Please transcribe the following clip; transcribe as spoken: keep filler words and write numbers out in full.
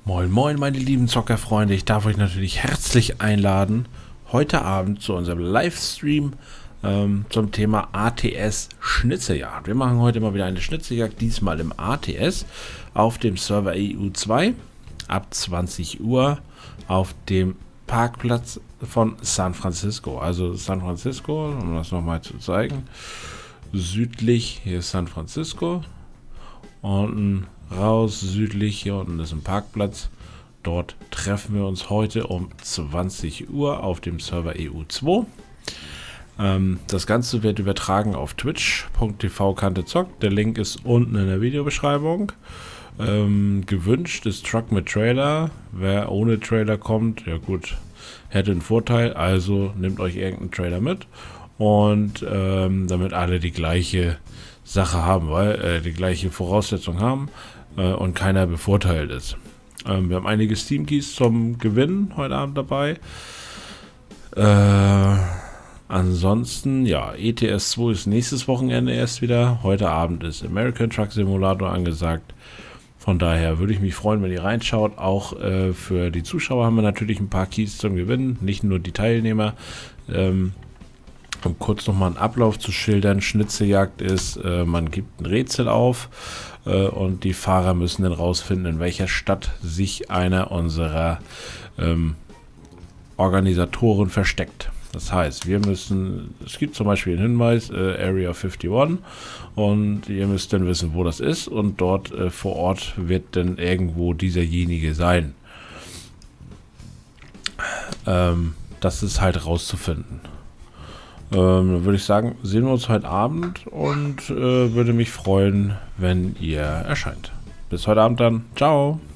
Moin moin meine lieben Zockerfreunde, ich darf euch natürlich herzlich einladen, heute Abend zu unserem Livestream ähm, zum Thema A T S Schnitzeljagd. Wir machen heute mal wieder eine Schnitzeljagd, diesmal im A T S auf dem Server E U zwei ab zwanzig Uhr auf dem Parkplatz von San Francisco. Also San Francisco, um das nochmal zu zeigen, südlich, hier ist San Francisco, unten raus, südlich, hier unten ist ein Parkplatz. Dort treffen wir uns heute um zwanzig Uhr auf dem Server E U zwei. Ähm, das Ganze wird übertragen auf twitch punkt t v KanteZock. Der Link ist unten in der Videobeschreibung. Ähm, gewünscht ist Truck mit Trailer. Wer ohne Trailer kommt, ja gut, hätte einen Vorteil. Also nehmt euch irgendeinen Trailer mit. Und ähm, damit alle die gleiche Sache haben, weil äh, die gleiche Voraussetzung haben äh, und keiner bevorteilt ist. Ähm, wir haben einige Steam Keys zum Gewinnen heute Abend dabei. Äh, ansonsten, ja, E T S zwei ist nächstes Wochenende erst wieder. Heute Abend ist American Truck Simulator angesagt. Von daher würde ich mich freuen, wenn ihr reinschaut. Auch äh, für die Zuschauer haben wir natürlich ein paar Keys zum Gewinnen, nicht nur die Teilnehmer. Ähm, Um kurz nochmal einen Ablauf zu schildern, Schnitzeljagd ist, äh, man gibt ein Rätsel auf äh, und die Fahrer müssen dann rausfinden, in welcher Stadt sich einer unserer ähm, Organisatoren versteckt. Das heißt, wir müssen, es gibt zum Beispiel einen Hinweis, äh, Area einundfünfzig, und ihr müsst dann wissen, wo das ist, und dort äh, vor Ort wird dann irgendwo dieserjenige sein. Ähm, das ist halt rauszufinden. Ähm, würde ich sagen, sehen wir uns heute Abend und äh, würde mich freuen, wenn ihr erscheint. Bis heute Abend dann. Ciao!